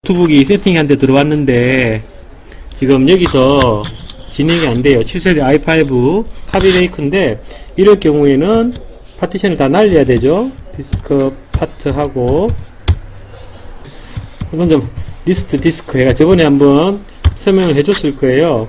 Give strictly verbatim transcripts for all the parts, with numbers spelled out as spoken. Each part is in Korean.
노트북이 세팅한 데 들어왔는데 지금 여기서 진행이 안 돼요. 칠 세대 아이 파이브 카비레이크인데 이럴 경우에는 파티션을 다 날려야 되죠. 디스크 파트하고 먼저 리스트 디스크 해가 저번에 한번 설명을 해줬을 거예요.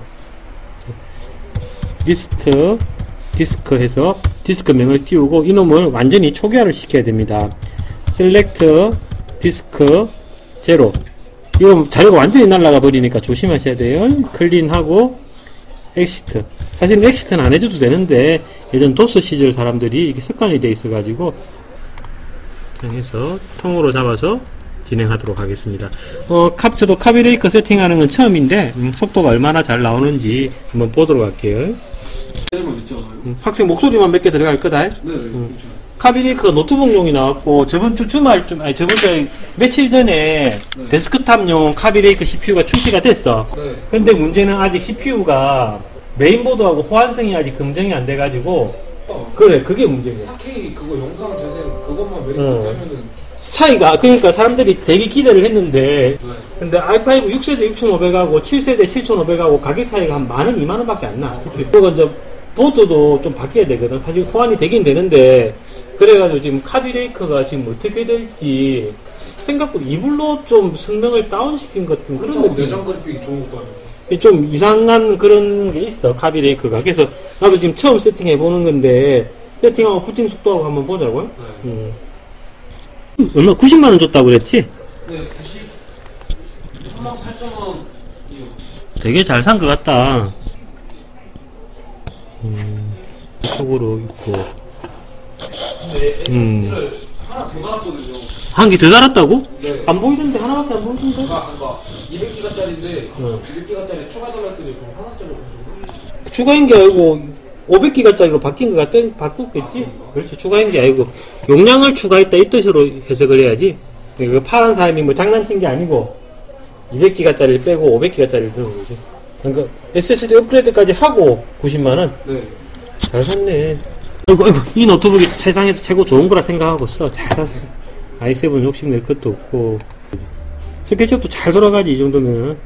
리스트 디스크 해서 디스크 명을 띄우고 이놈을 완전히 초기화를 시켜야 됩니다. 셀렉트 디스크 제로. 이거 자료가 완전히 날아가 버리니까 조심하셔야 돼요. 클린하고 엑시트. 사실은 엑시트는 안 해줘도 되는데 예전 도스 시절 사람들이 이게 습관이 돼 있어 가지고 그냥 해서 통으로 잡아서 진행하도록 하겠습니다. 어, 캅, 저도 카비레이크 세팅하는 건 처음인데 음, 속도가 얼마나 잘 나오는지 한번 보도록 할게요. 음, 학생 목소리만 몇 개 들어갈 거다. 네, 음. 카비레이크가 노트북용이 나왔고 저번 주 주말쯤 아니 저번 주 며칠 전에 네. 데스크탑용 카비레이크 씨피유가 출시가 됐어. 네. 근데 문제는 아직 씨피유가 메인보드하고 호환성이 아직 검증이 안 돼가지고 어. 그래 그게 문제야. 사 케이 그거 영상 재생 그것만 메리트 어. 빼면은 차이가 그러니까 사람들이 되게 기대를 했는데 네. 근데 아이 파이브 육 세대 육천오백하고 칠 세대 칠천오백하고 가격 차이가 한 만원 이만원 밖에 안 나. 그리고 이제 보드도 좀 바뀌어야 되거든. 사실 호환이 되긴 되는데 그래가지고 지금 카비레이크가 지금 어떻게 될지 생각보다 이불로 좀 성능을 다운시킨 것 같은 그런 느낌. 내장 그래픽이 좋은 것도 아니고 좀 이상한 그런 게 있어 카비레이크가. 그래서 나도 지금 처음 세팅해 보는 건데 세팅하고 부팅 속도하고 한번 보자고요. 네. 음. 얼마? 구십만원 줬다고 그랬지? 네, 구십만 팔천원. 되게 잘 산 것 같다. 음, 속으로 있고. 근데 음. 에스에스디를 하나 더 달았거든요. 한 개 더 달았다고? 네. 안 보이던데? 하나밖에 안 보이던데? 아, 그니까 이백 기가짜리인데 어. 이백 기가짜리 추가 달랐더니 그럼 하나짜리 가지고 추가인 게 아니고 오백 기가짜리로 바뀐 거 같아? 바꿨겠지? 그렇지, 추가인 게 아니고 용량을 추가했다 이 뜻으로 해석을 해야지. 그 파란 사람이 뭐 장난친 게 아니고 이백 기가짜리를 빼고 오백 기가짜리를 넣은 거지. 그러니까 에스에스디 업그레이드까지 하고 구십만원? 네. 잘 샀네. 아이고, 아이고, 이 노트북이 세상에서 최고 좋은 거라 생각하고 써. 잘 샀어. 아이 세븐 욕심낼 것도 없고 스케치업도 잘 돌아가지 이 정도면.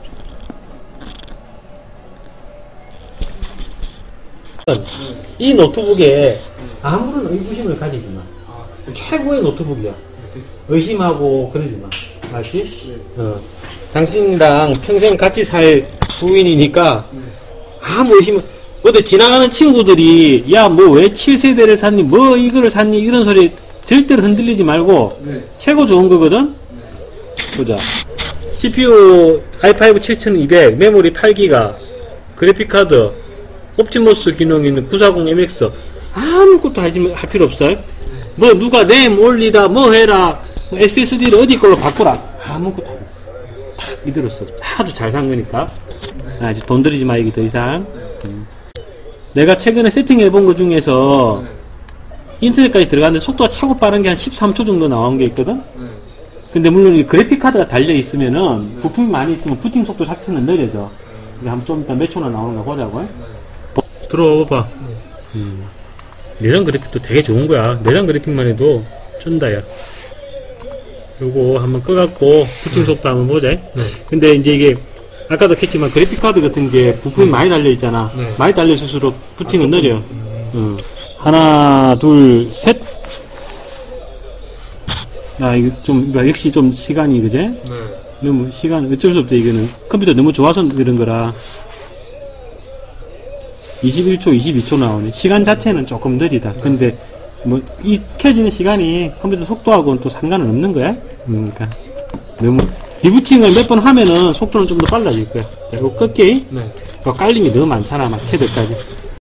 이 노트북에 아무런 의구심을 가지지 마. 최고의 노트북이야. 의심하고 그러지 마. 알지? 어. 당신이랑 평생 같이 살 부인이니까 아무 의심, 어디 지나가는 친구들이 야 뭐 왜 칠 세대를 샀니 뭐 이거를 샀니 이런 소리 절대로 흔들리지 말고 네. 최고 좋은 거거든. 네. 보자. 씨피유 아이 파이브 칠천이백, 메모리 팔 기가, 그래픽카드, 옵티머스 기능 있는 구사공 엠엑스 아무것도 하지, 할 필요 없어. 네. 뭐 누가 램 올리라 뭐 해라 뭐 에스에스디를 어디 걸로 바꾸라 아무것도 안 해. 딱 이대로 써. 아주 잘 산 거니까. 네. 아, 이제 돈 들이지 마 이게 더 이상. 네. 음. 내가 최근에 세팅해 본 거 중에서 네. 인터넷까지 들어갔는데 속도가 최고 빠른 게 한 십삼 초 정도 나온 게 있거든? 네. 근데 물론 이 그래픽카드가 달려 있으면은 네. 부품이 많이 있으면 부팅 속도 자체는 느려져. 우리 한번 좀 이따 몇 초나 나오는 거 보자고. 네. 들어봐. 네. 음. 내장 그래픽도 되게 좋은 거야. 내장 그래픽만 해도 쩐다, 야. 요거 한번 꺼갖고 부팅 속도 한번 보자. 네. 근데 이제 이게 아까도 했지만 그래픽카드 같은 게 부품이 네. 많이 달려 있잖아. 네. 많이 달려 있을수록 부팅은 아, 느려. 음. 음. 하나, 둘, 셋. 아, 이거 좀, 역시 좀 시간이, 그제? 네. 너무 시간, 어쩔 수 없죠, 이거는. 컴퓨터 너무 좋아서 그런 거라. 이십일 초, 이십이 초 나오네. 시간 자체는 조금 느리다. 네. 근데, 뭐, 이 켜지는 시간이 컴퓨터 속도하고는 또 상관은 없는 거야. 음, 그러니까. 너무, 리부팅을 몇 번 하면은 속도는 좀 더 빨라질 거야. 자, 이거 끌게. 네. 이거 깔린 게 너무 많잖아, 막, 캐드까지.